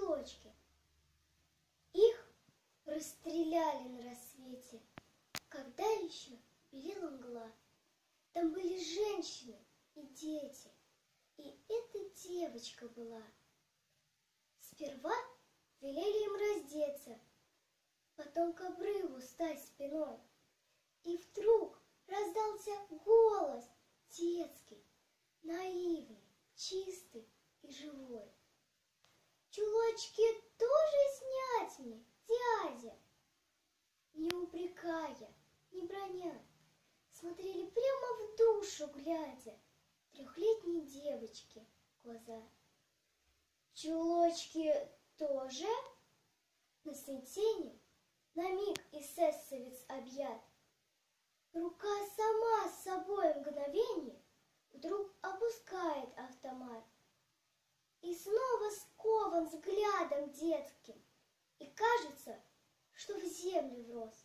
чулочки. Их расстреляли на рассвете, когда еще белела мгла. Там были женщины и дети, и эта девочка была. Сперва велели им раздеться, потом к обрыву стать спиной. И вдруг раздался голос детский, наивный, чистый и живой. Чулочки тоже снять мне, дядя? Не упрекая, не броня, смотрели прямо в душу, глядя, трехлетней девочке глаза. Чулочки тоже? На смятенье на миг эсэсовец объят. Рука сама с собой в мгновение вдруг опускает автомат. И снова скован взглядом детским, и кажется, что в землю врос.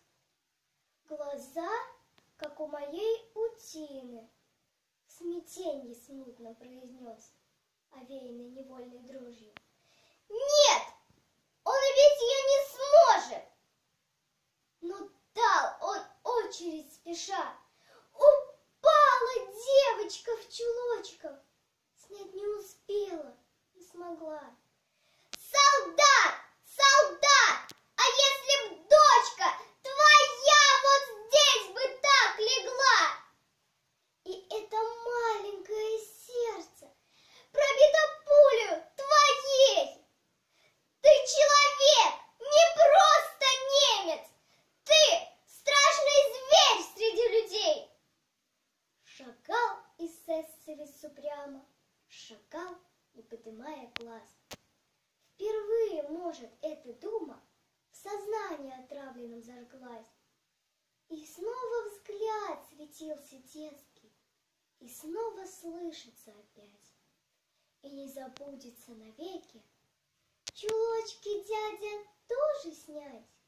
Глаза, как у моей утины, в смятенье смутно произнес, овеянный невольной дрожью. Нет, он ведь ее не сможет! Но дал он очередь спеша. Упала девочка в чулочках, снять не успела, не смогла. Солдат! Солдат! А если б дочка твоя вот здесь бы так легла? И это маленькое сердце пробито пулею твоей. Ты человек, не просто немец. Ты страшный зверь среди людей. Шагал эсэсовец упрямо, шагал, не поднимая глаз. Впервые, может, эта дума в сознании отравленном зажглась. И снова взгляд светился детский, и снова слышится опять. И не забудется навеки чулочки, дядя, тоже снять?